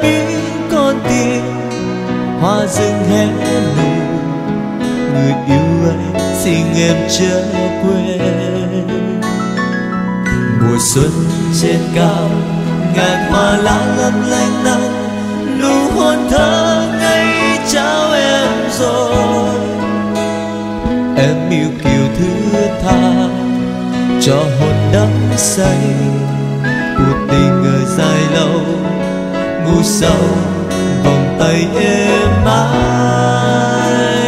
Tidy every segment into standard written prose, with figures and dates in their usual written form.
biết con tim hoa rừng hé nụ, người yêu ơi xin em chớ quên. Mùa xuân trên cao ngàn hoa lá lấp lánh nắng, nụ hôn thơ ngây trao em rồi. Em yêu kiều thứ tha cho hồn đắm say, cuộc tình người dài lâu ngu sâu vòng tay êm ái.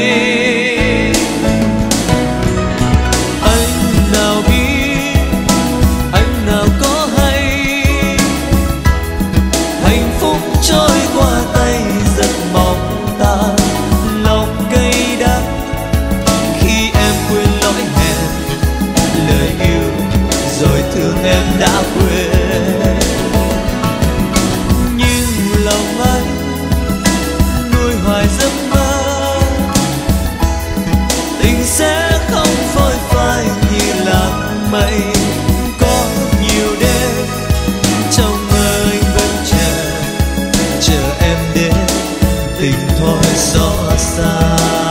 Anh nào biết, anh nào có hay, hạnh phúc trôi qua tay rất mong ta, lòng cay đắng khi em quên lỗi hẹn, lời yêu rồi thương em đã quên. Nhưng lòng anh nuôi hoài giấc mơ, tình sẽ không phôi phai như làng mây. Có nhiều đêm trong mơ anh vẫn chờ em đến, tình thôi xót xa.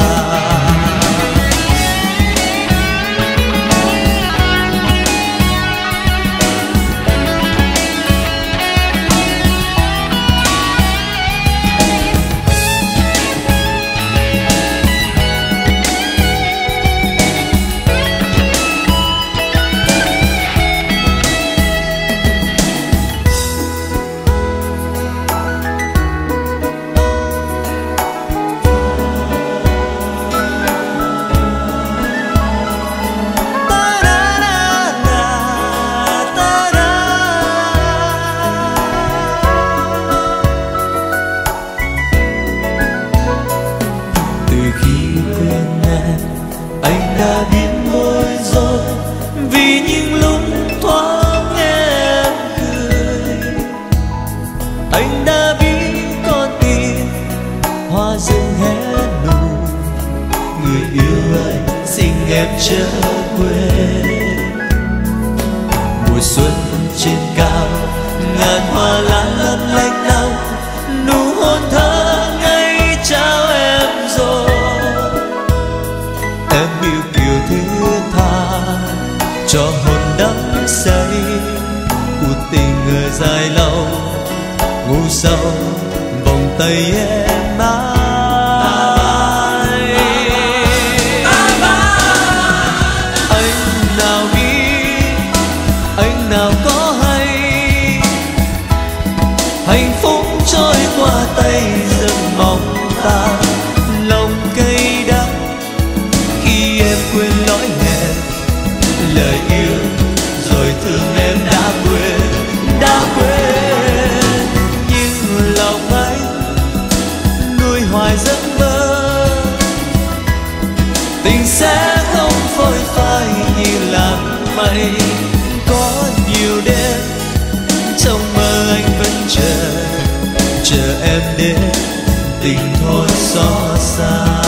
Anh đã biết bối rối vì những lúc thoáng em cười. Anh đã biết con tim hoa rừng hé nụ, người yêu ơi xin em chớ quên. Mùa xuân trên cao ngàn hoa lá lấp lánh nắng, nụ hôn thơ ngây trao em rồi. Em yêu kiều thứ tha cho hồn đắm say, cuộc tình người dài lâu ngu sâu vòng tay em mãi. Anh nào biết, anh nào có hay, hạnh phúc trôi qua tay giấc mong ta, lòng cay đắng khi em quên lỗi hẹn, lời yêu rồi thương em đã quên. Nhưng lòng anh nuôi hoài giấc mơ, tình sẽ không phôi phai như làng mây. Có nhiều đêm trong mơ anh vẫn chờ em đến, tình thôi xót xa.